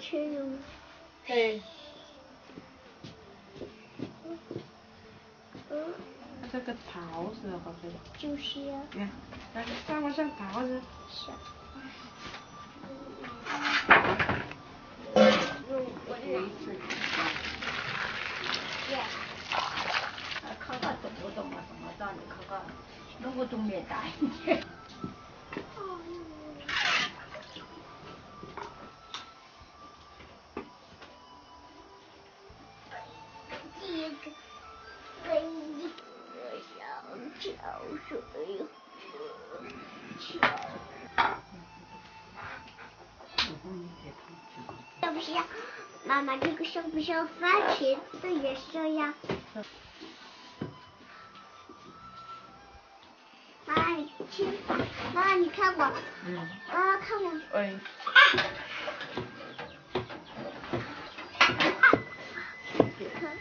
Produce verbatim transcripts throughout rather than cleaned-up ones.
吃了吗？ 对。 嗯。 它这个桃子好吃的。 就是呀。 你看，那个放不上桃子。 是。 看看懂不懂啊？什么道理？看看，弄个东面大一点。 这个飞机想跳水，要不是呀，妈妈这个像不像番茄的颜色呀？妈妈，你亲，妈妈你看我， 嗯， 妈妈看我。 哎。 你看。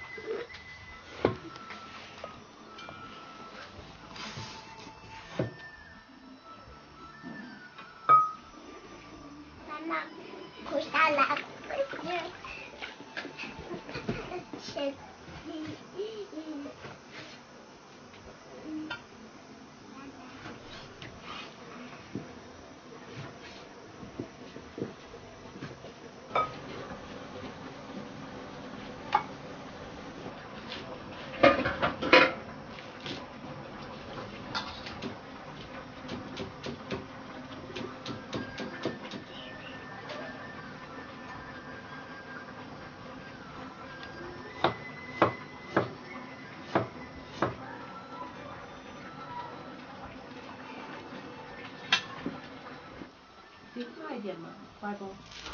妈妈，哭下来，切。 你快一点嘛，乖不？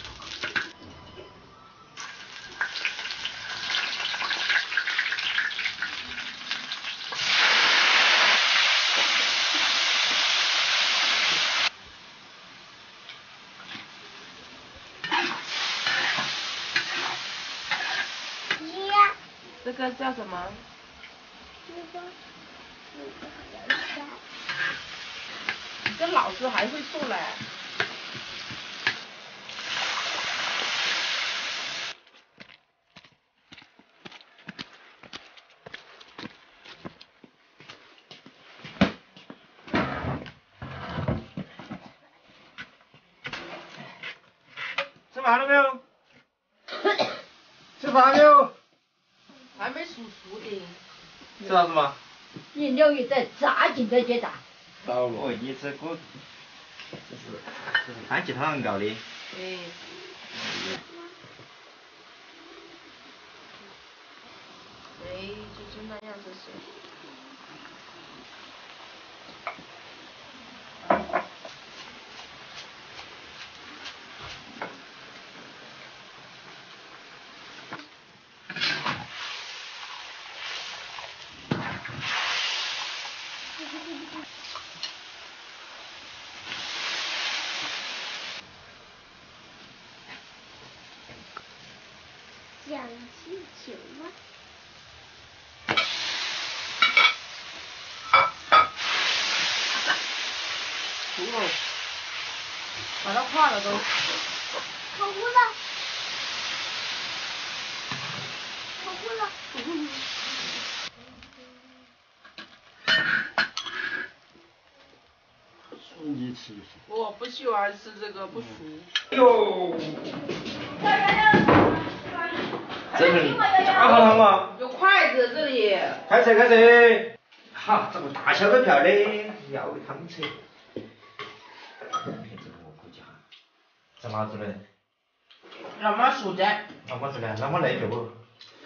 这个叫什么？ 那个，那个好像是。 你这老师还会做嘞。 吃饭了没有？吃饭没有？ 还没煮熟的。 吃啥子嘛？ 饮料也在炸紧在接炸。 到了。我你这个，这是这是番茄汤熬的。 对。对，就是那样子是。 讲气球吗？ 熟了，把它化了都。 烤糊了，烤糊了。 你吃就行。 我不喜欢吃这个，不熟。 哟。这是大好汤嘛？ 有筷子这里。 开车开车。哈，这个大小的票的，要汤吃。这个我估计哈，这哪子嘞？ 让妈数着。 那我这嘞，那我来一票不？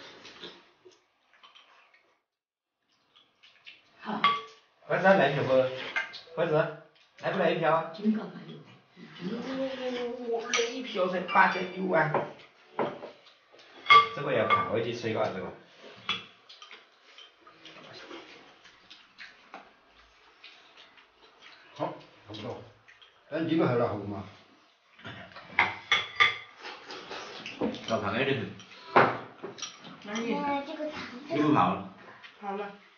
好。 筷子来一票不？筷子，来不来一票？ 金刚还有。 我来一票噻，八点六啊。这个要泡起吃嘎，这个。好，差不多。哎，你们还拿好嘛？老胖点的。 那你。 呃，这个糖。 你不泡了？ 好了。